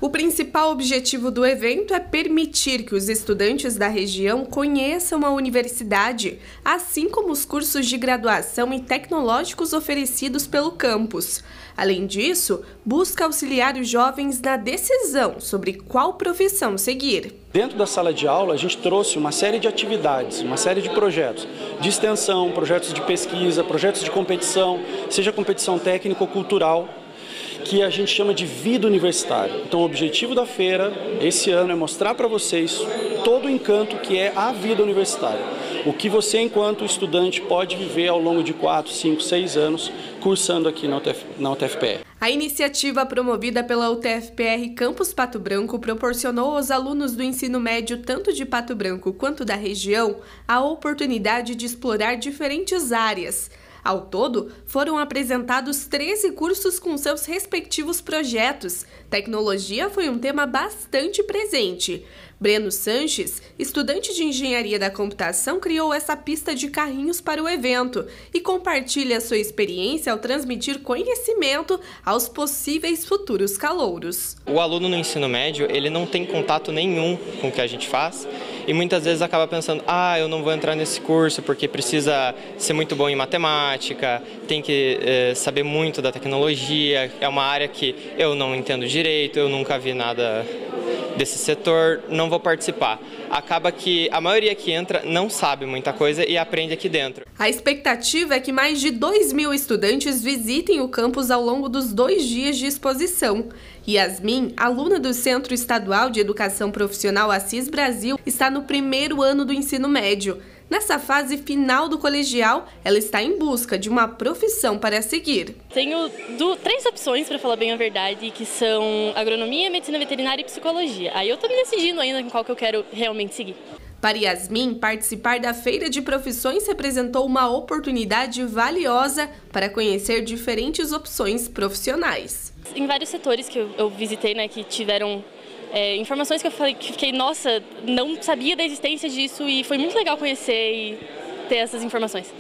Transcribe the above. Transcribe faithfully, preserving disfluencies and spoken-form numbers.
O principal objetivo do evento é permitir que os estudantes da região conheçam a universidade, assim como os cursos de graduação e tecnológicos oferecidos pelo campus. Além disso, busca auxiliar os jovens na decisão sobre qual profissão seguir. Dentro da sala de aula, a gente trouxe uma série de atividades, uma série de projetos de extensão, projetos de pesquisa, projetos de competição, seja competição técnica ou cultural, que a gente chama de vida universitária. Então, o objetivo da feira, esse ano, é mostrar para vocês todo o encanto que é a vida universitária. O que você, enquanto estudante, pode viver ao longo de quatro, cinco, seis anos cursando aqui na U T F P R. A iniciativa promovida pela U T F P R Campus Pato Branco proporcionou aos alunos do ensino médio, tanto de Pato Branco quanto da região, a oportunidade de explorar diferentes áreas. Ao todo, foram apresentados treze cursos com seus respectivos projetos. Tecnologia foi um tema bastante presente. Breno Sanches, estudante de Engenharia da Computação, criou essa pista de carrinhos para o evento e compartilha sua experiência ao transmitir conhecimento aos possíveis futuros calouros. O aluno no ensino médio, ele não tem contato nenhum com o que a gente faz e muitas vezes acaba pensando, ah, eu não vou entrar nesse curso porque precisa ser muito bom em matemática, tem que eh, saber muito da tecnologia, é uma área que eu não entendo direito, eu nunca vi nada desse setor, não vou participar. Acaba que a maioria que entra não sabe muita coisa e aprende aqui dentro. A expectativa é que mais de dois mil estudantes visitem o campus ao longo dos dois dias de exposição. Yasmin, aluna do Centro Estadual de Educação Profissional Assis Brasil, está no primeiro ano do ensino médio. Nessa fase final do colegial, ela está em busca de uma profissão para seguir. Tenho do, três opções, para falar bem a verdade, que são agronomia, medicina veterinária e psicologia. Aí eu estou me decidindo ainda em qual que eu quero realmente seguir. Para Yasmin, participar da Feira de Profissões representou uma oportunidade valiosa para conhecer diferentes opções profissionais. Em vários setores que eu, eu visitei, né, que tiveram É, informações que eu falei, que fiquei, nossa, não sabia da existência disso e foi muito legal conhecer e ter essas informações.